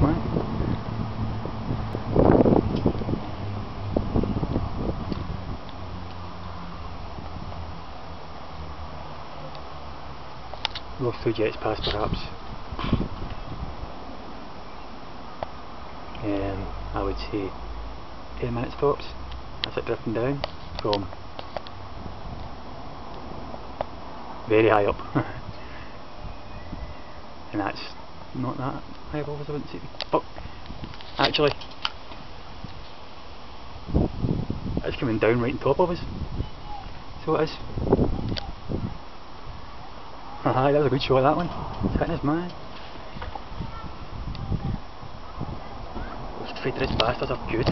man. Those two jets past perhaps. I would say 10 minutes tops. That's it drifting down from very high up. And that's not that high above us, I wouldn't say. But actually, it's coming down right on top of us. So it is. Haha, that was a good shot, that one. It's hitting us, man. Those traitorous bastards are good.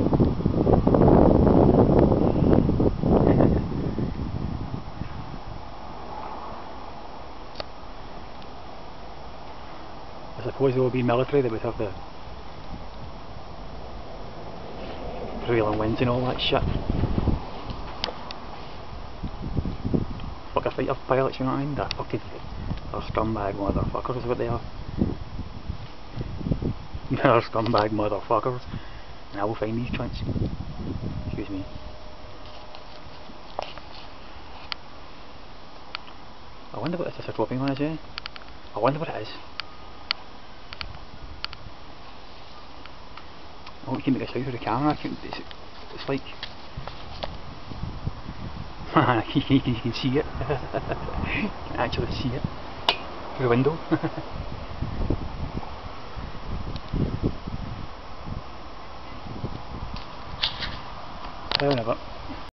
I suppose there will be military that would have the prevailing winds and all that shit. Fuck a fighter pilots, you know what I mean? They're fucking, they're scumbag motherfuckers is what they are. They're scumbag motherfuckers. And I will find these cunts. Excuse me. I wonder what this is a dropping one is, eh? I wonder what it is. I hope you can make this out with the camera. It's like you can see it. You can actually see it through the window. Whatever.